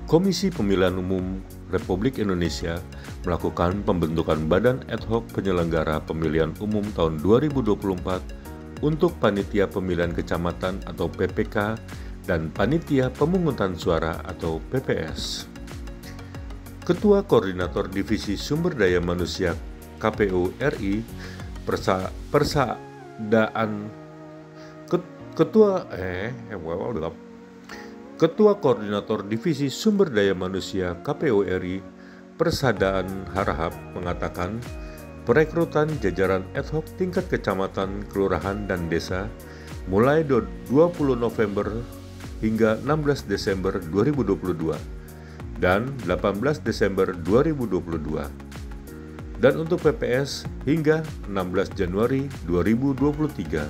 Komisi Pemilihan Umum Republik Indonesia melakukan pembentukan Badan Ad Hoc Penyelenggara Pemilihan Umum tahun 2024 untuk Panitia Pemilihan Kecamatan atau PPK dan Panitia Pemungutan Suara atau PPS. Ketua Koordinator Divisi Sumber Daya Manusia KPU RI Ketua Koordinator Divisi Sumber Daya Manusia KPU RI Persadaan Harahap mengatakan perekrutan jajaran ad hoc tingkat kecamatan, kelurahan, dan desa mulai 20 November hingga 16 Desember 2022 dan 18 Desember 2022 dan untuk PPS hingga 16 Januari 2023.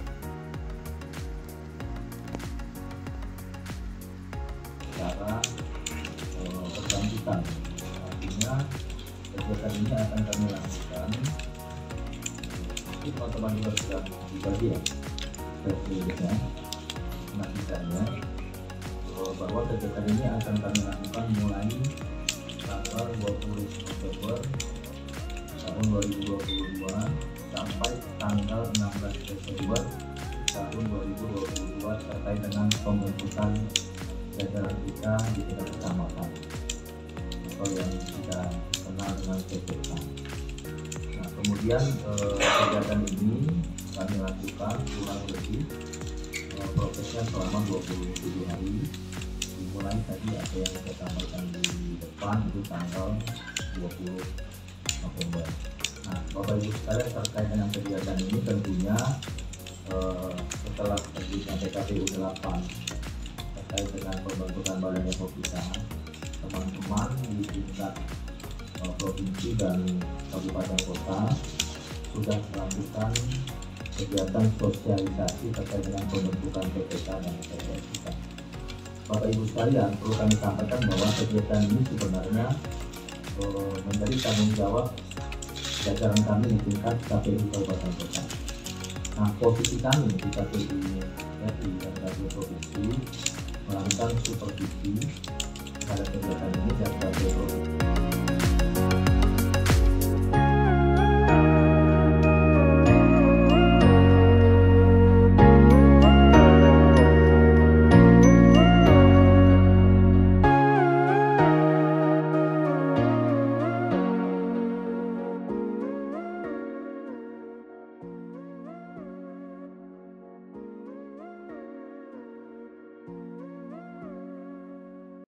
Secara berkelanjutan, artinya kegiatan ini akan kami lakukan. Teman-teman juga sudah dibagi ya versinya, nantinya bahwa kegiatan ini akan kami lakukan mulai tanggal 20 November tahun 2022 sampai tanggal 16 Desember tahun 2022 terkait dengan pembentukan jajaran kita di tingkat kecamatan atau yang kita kenal dengan PPK. Nah, kemudian kegiatan ini kami lakukan kurang lebih prosesnya selama 27 hari, dimulai tadi apa yang saya sampaikan di depan itu tanggal 20 November. Nah, Bapak Ibu sekalian, terkait dengan kegiatan ini tentunya setelah terbitnya PKPU 8 terkait dengan pembentukan badan ad hoc kita, teman-teman di tingkat provinsi dan kabupaten kota sudah melakukan kegiatan sosialisasi terkait dengan pembentukan PPK dan PPS kita. Bapak Ibu sekalian, perlu kami sampaikan bahwa kegiatan ini sebenarnya menjadi tanggung jawab jajaran kami di tingkat KPU Kabupaten Kota. Nah, posisi kami di KPU RI dan KPU Provinsi melakukan supervisi terhadap kegiatan ini dan KPU Provinsi.